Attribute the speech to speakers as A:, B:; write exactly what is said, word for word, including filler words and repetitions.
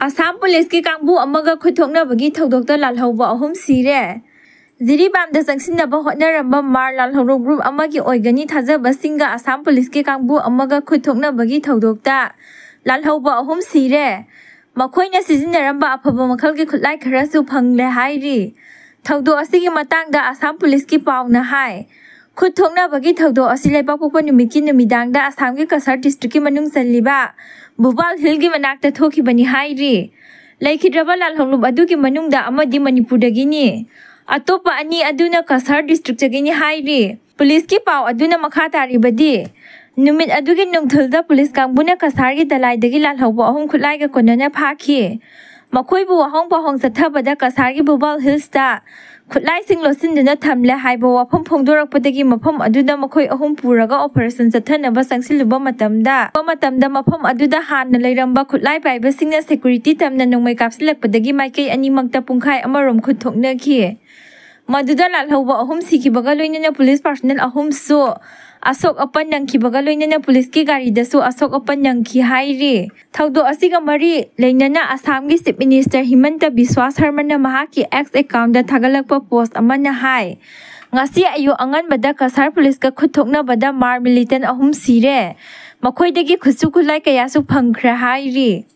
A: Assam Police ki kangbu amaga khut thoknabagi thoudokta lalhouba ahum sire. Ziribamda sangsinaba hotnaramba mar lalhouba group amagi oigani thajaba singa Assam Police ki kangbu amaga khut thoknabagi thoudokta lalhouba ahum sire. Makhoina sizinaramba afaba makhalgi khutlai kharasu phangle hairi. Thoudok asigi matangda Assam Police ki pauna hai. Khut thoknabagi thoudok asi leibak pokpa numiki numidangda Assam ki Kasar district ki manung salliba Bhopal Hill ki manakta thokibani hairi. Laikhidraba lalhouba adugi manungda amadi Manipurdagi ni. Atopa ani aduna Kasar district jagini hairi. Police ki pau aduna makha taribadi. Numit adugi nungthulda police kangbuna Kasar ki dalaidagi lalhouba ahum khutlai ga konana phakhi. Makhoibu wahong pahong sathabada Kasar ki Bhopal Hills ta Khutlai sing losinduna thamle haiba wafam phongdorakpadagi mafam aduda makhoi ahum puraga operation sathanaba sangsiluba matamda matamda mafam aduda hanna leiramba khutlai paiba singna security tamna nongmai kapsilakpadagi maikei animakta pungkhai amarom khut thoknakhi. Maduda lalhouba ahum sikibaga loinana police personnel ahum su Asok apan nangkibaga loinana police ki gari dasu asok apan nangki hairi. Thoudok asiga mari leinana Assam ki Chief Minister Himanta Biswa Sharma na mahaki X account da thagalakpa post amana hai. Ngasi ayo angan bada Kasar police ka khut thoknabada mar militant ahum sire. Makhoidagi khutsu khulai kayasu phangkhra hairi.